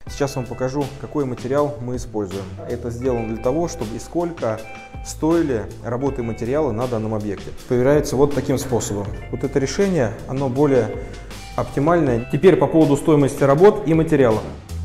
Сейчас вам покажу, какой материал мы используем. Это сделано для того, чтобы и сколько стоили работы и материалы на данном объекте. Проверяется вот таким способом. Вот это решение, оно более оптимальное. Теперь по поводу стоимости работ и материалов.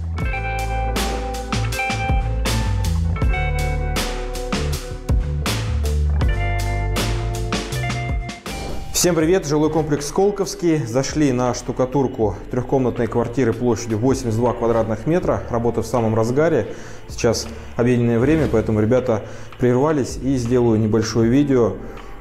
Всем привет! Жилой комплекс Сколковский. Зашли на штукатурку трехкомнатной квартиры площадью 82 квадратных метра. Работа в самом разгаре. Сейчас обеденное время, поэтому ребята прервались и сделаю небольшое видео.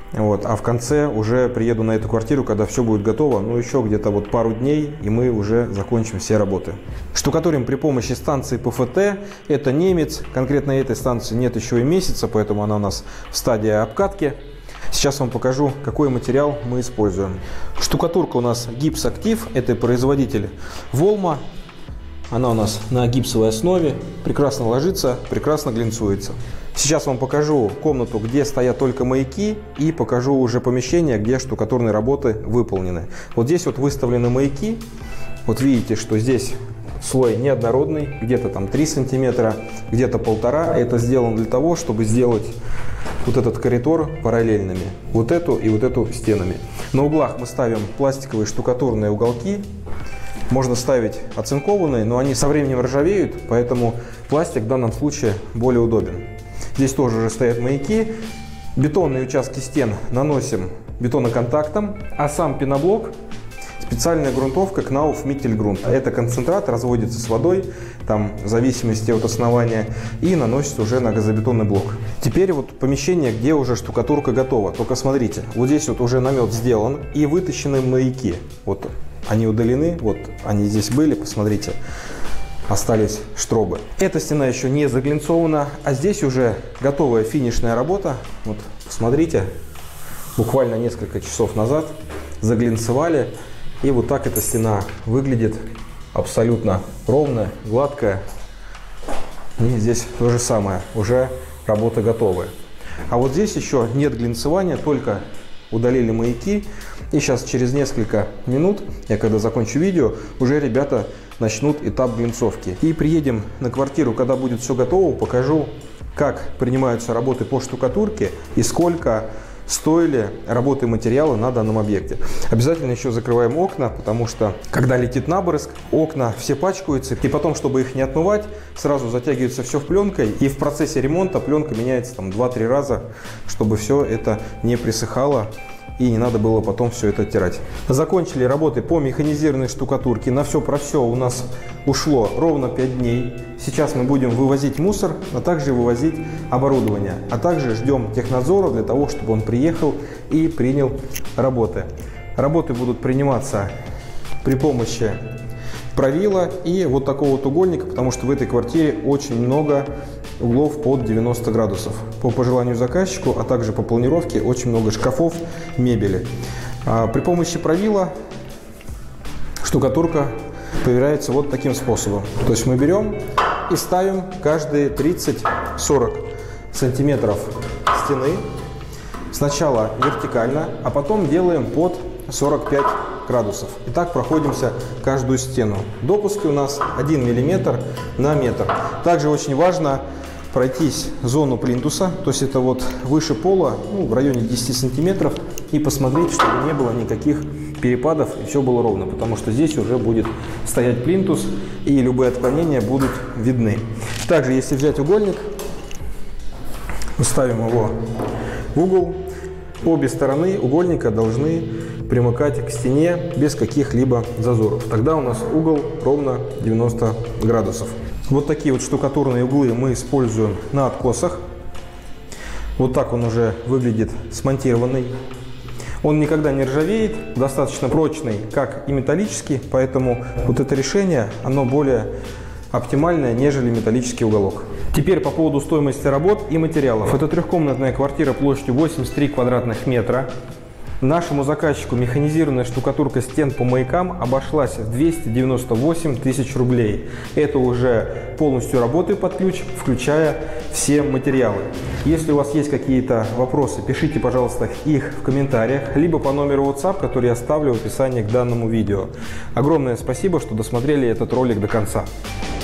А в конце уже приеду на эту квартиру, когда все будет готово. Ну, еще где-то вот пару дней, и мы уже закончим все работы. Штукатурим при помощи станции ПФТ. Это немец. Конкретно этой станции нет еще и месяца, поэтому она у нас в стадии обкатки. Сейчас вам покажу, какой материал мы используем. Штукатурка у нас Гипс Актив, это производитель Волма. Она у нас на гипсовой основе, прекрасно ложится, прекрасно глинцуется. Сейчас вам покажу комнату, где стоят только маяки, и покажу уже помещение, где штукатурные работы выполнены. Вот здесь вот выставлены маяки. Вот видите, что здесь слой неоднородный, где-то там 3 сантиметра, где-то 1,5. Это сделано для того, чтобы сделать вот этот коридор параллельными, вот эту и вот эту стенами. На углах мы ставим пластиковые штукатурные уголки. Можно ставить оцинкованные, но они со временем ржавеют, поэтому пластик в данном случае более удобен. Здесь тоже уже стоят маяки. Бетонные участки стен наносим бетоноконтактом, а сам пеноблок специальная грунтовка Knauf Mittelgrund. Это концентрат, разводится с водой, там в зависимости от основания, и наносится уже на газобетонный блок. Теперь вот помещение, где уже штукатурка готова. Только смотрите, вот здесь вот уже намет сделан и вытащены маяки. Вот они удалены, вот они здесь были, посмотрите, остались штробы. Эта стена еще не заглинцована, а здесь уже готовая финишная работа. Вот посмотрите, буквально несколько часов назад заглинцевали. И вот так эта стена выглядит, абсолютно ровная, гладкая. И здесь то же самое, уже работа готовая. А вот здесь еще нет глинцевания, только удалили маяки. И сейчас через несколько минут, я когда закончу видео, уже ребята начнут этап глинцовки. И приедем на квартиру, когда будет все готово, покажу, как принимаются работы по штукатурке и сколько стоили работы и материалы на данном объекте. Обязательно еще закрываем окна, потому что когда летит набрызг, окна все пачкаются, и потом, чтобы их не отмывать, сразу затягивается все в пленкой, и в процессе ремонта пленка меняется там 2-3 раза, чтобы все это не присыхало и не надо было потом все это оттирать. Закончили работы по механизированной штукатурке. На все про все у нас ушло ровно 5 дней. Сейчас мы будем вывозить мусор, а также вывозить оборудование. А также ждем технадзора для того, чтобы он приехал и принял работы. Работы будут приниматься при помощи правила и вот такого вот угольника, потому что в этой квартире очень много углов под 90 градусов. По пожеланию заказчику, а также по планировке очень много шкафов, мебели. При помощи правила штукатурка проверяется вот таким способом. То есть мы берем и ставим каждые 30-40 сантиметров стены. Сначала вертикально, а потом делаем под 45 градусов. И так проходимся каждую стену. Допуски у нас 1 мм на метр. Также очень важно пройтись зону плинтуса, то есть это вот выше пола, в районе 10 сантиметров, и посмотреть, чтобы не было никаких перепадов и все было ровно, потому что здесь уже будет стоять плинтус и любые отклонения будут видны. Также, если взять угольник, ставим его в угол, обе стороны угольника должны примыкать к стене без каких-либо зазоров. Тогда у нас угол ровно 90 градусов. Вот такие вот штукатурные углы мы используем на откосах. Вот так он уже выглядит смонтированный. Он никогда не ржавеет, достаточно прочный, как и металлический, поэтому вот это решение, оно более оптимальное, нежели металлический уголок. Теперь по поводу стоимости работ и материалов. Это трехкомнатная квартира площадью 83 квадратных метра. Нашему заказчику механизированная штукатурка стен по маякам обошлась в 298 тысяч рублей. Это уже полностью работы под ключ, включая все материалы. Если у вас есть какие-то вопросы, пишите, пожалуйста, их в комментариях, либо по номеру WhatsApp, который я оставлю в описании к данному видео. Огромное спасибо, что досмотрели этот ролик до конца.